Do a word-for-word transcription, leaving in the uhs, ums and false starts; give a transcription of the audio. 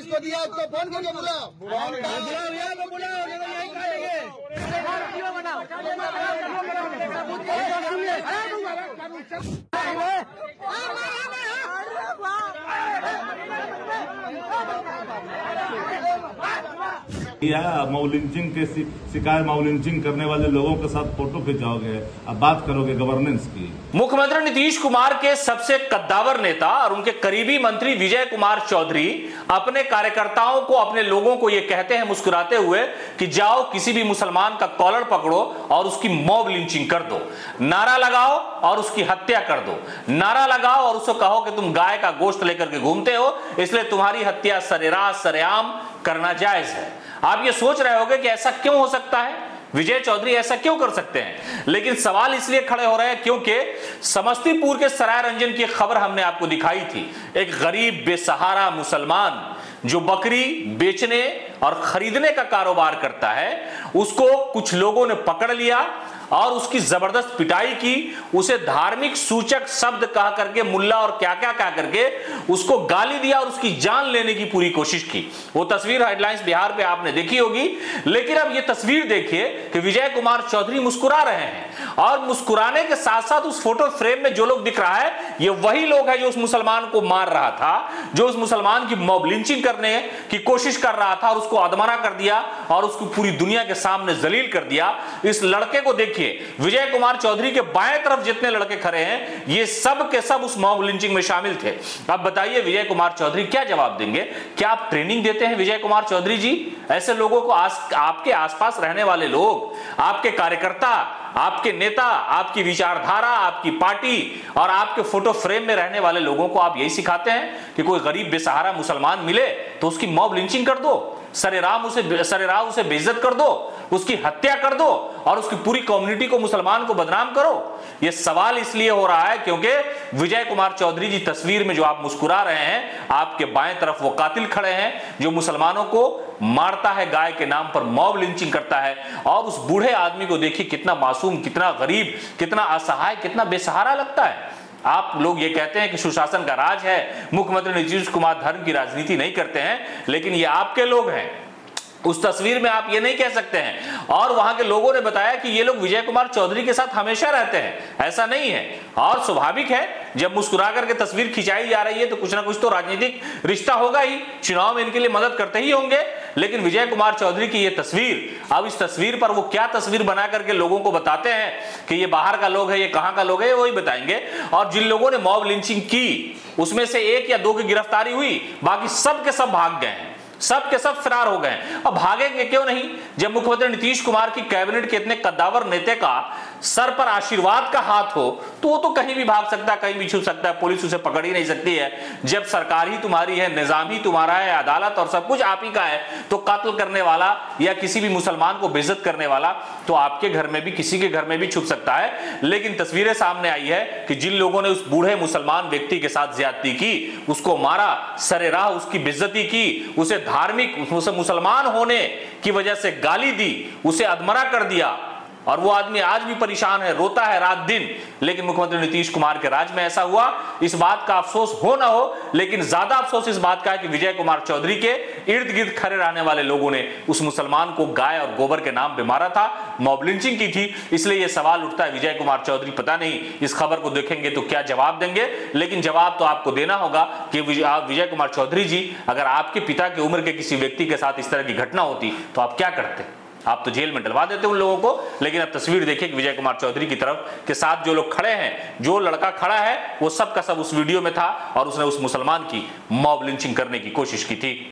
जिसको दिया उसको फोन करके बुलाओ। मॉब लिंचिंग के शिकायत मॉब लिंचिंग करने वाले लोगों के साथ फोटो खिंचाओगे, अब बात करोगे गवर्नेंस की। मुख्यमंत्री नीतीश कुमार के सबसे कद्दावर नेता और उनके करीबी मंत्री विजय कुमार चौधरी अपने कार्यकर्ताओं को, अपने लोगों को यह कहते हैं मुस्कुराते हुए कि जाओ किसी भी मुसलमान का कॉलर पकड़ो और उसकी मॉब लिंचिंग कर दो, नारा लगाओ और उसकी हत्या कर दो, नारा लगाओ और उसको कहो कि तुम गाय का गोश्त लेकर के घूमते हो इसलिए तुम्हारी हत्या सरेराह सरेआम करना जायज है। आप ये सोच रहे होंगे कि ऐसा क्यों हो सकता है, विजय चौधरी ऐसा क्यों कर सकते हैं, लेकिन सवाल इसलिए खड़े हो रहे हैं क्योंकि समस्तीपुर के सराय रंजन की खबर हमने आपको दिखाई थी। एक गरीब बेसहारा मुसलमान जो बकरी बेचने और खरीदने का कारोबार करता है, उसको कुछ लोगों ने पकड़ लिया और उसकी जबरदस्त पिटाई की, उसे धार्मिक सूचक शब्द कह करके मुल्ला और क्या क्या कह करके उसको गाली दिया और उसकी जान लेने की पूरी कोशिश की। वो तस्वीर हेडलाइंस बिहार पे आपने देखी होगी, लेकिन अब ये तस्वीर देखिए कि विजय कुमार चौधरी मुस्कुरा रहे हैं और मुस्कुराने के साथ साथ उस फोटो फ्रेम में जो लोग दिख रहा है ये वही लोग हैं जो उस मुसलमान को मार रहा था, जो उस मुसलमान की मॉब लिंचिंग करने की कोशिश कर रहा था और उसको अधमरा कर दिया और उसको पूरी दुनिया के सामने जलील कर दिया। इस लड़के को देखिए, विजय कुमार चौधरी के बाएं तरफ जितने लड़के खड़े हैं ये सब के सब उस मॉब लिंचिंग में शामिल थे। अब बताइए विजय कुमार चौधरी क्या जवाब देंगे? क्या आप ट्रेनिंग देते हैं विजय कुमार चौधरी जी? ऐसे लोगों को आस, आपके आसपास रहने वाले लोग, आपके कार्यकर्ता, आपके नेता, आपकी विचारधारा, आपकी पार्टी और आपके फोटो फ्रेम में रहने वाले लोगों को आप यही सिखाते हैं कि कोई गरीब बेसहारा मुसलमान मिले तो उसकी मॉब लिंचिंग कर दो, सरेराम उसे सरेराम उसे बेइज्जत कर दो, उसकी हत्या कर दो और उसकी पूरी कम्युनिटी को, मुसलमान को बदनाम करो। यह सवाल इसलिए हो रहा है क्योंकि विजय कुमार चौधरी जी तस्वीर में जो आप मुस्कुरा रहे हैं, आपके बाएं तरफ वो कातिल खड़े हैं जो मुसलमानों को मारता है, गाय के नाम पर मॉब लिंचिंग करता है। और उस बूढ़े आदमी को देखिए कितना मासूम, कितना गरीब, कितना असहाय, कितना बेसहारा लगता है। आप लोग ये कहते हैं कि सुशासन का राज है, मुख्यमंत्री नीतीश कुमार धर्म की राजनीति नहीं करते हैं, लेकिन ये आपके लोग हैं। उस तस्वीर में आप ये नहीं कह सकते हैं। और वहां के लोगों ने बताया कि ये लोग विजय कुमार चौधरी के साथ हमेशा रहते हैं, ऐसा नहीं है। और स्वाभाविक है जब मुस्कुरा करके तस्वीर खिंचाई जा रही है तो कुछ ना कुछ तो राजनीतिक रिश्ता होगा ही, चुनाव में इनके लिए मदद करते ही होंगे। लेकिन विजय कुमार चौधरी की ये तस्वीर, अब इस तस्वीर पर वो क्या तस्वीर बना करके लोगों को बताते हैं कि ये बाहर का लोग है, ये कहां का लोग है, वही बताएंगे। और जिन लोगों ने मॉब लिंचिंग की उसमें से एक या दो की गिरफ्तारी हुई, बाकी सब के सब भाग गए हैं, सब के सब फरार हो गए। अब भागेंगे क्यों नहीं जब मुख्यमंत्री नीतीश कुमार की कैबिनेट के इतने कद्दावर नेता का सर पर आशीर्वाद का हाथ हो तो वो तो कहीं भी भाग सकता है, कहीं भी छुप सकता है, पुलिस उसे पकड़ ही नहीं सकती है। जब सरकार ही तुम्हारी है, निजाम ही तुम्हारा है, अदालत और सब कुछ आप ही का है, तो कत्ल करने वाला या किसी भी मुसलमान को बेइज्जत करने वाला तो आपके घर में भी, किसी के घर में भी छुप सकता है। लेकिन तस्वीरें सामने आई है कि जिन लोगों ने उस बूढ़े मुसलमान व्यक्ति के साथ ज्यादती की, उसको मारा, सरेराह उसकी बेइज्जती की, उसे धार्मिक, उसे मुसलमान होने की वजह से गाली दी, उसे अधमरा कर दिया और वो आदमी आज भी परेशान है, रोता है रात दिन। लेकिन मुख्यमंत्री नीतीश कुमार के राज में ऐसा हुआ। इस बात का अफसोस हो ना हो, लेकिन ज्यादा अफसोस इस बात का है कि विजय कुमार चौधरी के इर्द गिर्द खड़े रहने वाले लोगों ने उस मुसलमान को गाय और गोबर के नाम पे मारा था, मॉब लिंचिंग की थी। इसलिए यह सवाल उठता है विजय कुमार चौधरी पता नहीं इस खबर को देखेंगे तो क्या जवाब देंगे। लेकिन जवाब तो आपको देना होगा कि विजय कुमार चौधरी जी, अगर आपके पिता की उम्र के किसी व्यक्ति के साथ इस तरह की घटना होती तो आप क्या करते? आप तो जेल में डलवा देते उन लोगों को। लेकिन अब तस्वीर देखिए कि विजय कुमार चौधरी की तरफ के साथ जो लोग खड़े हैं, जो लड़का खड़ा है, वो सब का सब उस वीडियो में था और उसने उस मुसलमान की मॉब लिंचिंग करने की कोशिश की थी।